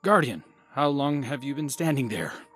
Guardian, how long have you been standing there?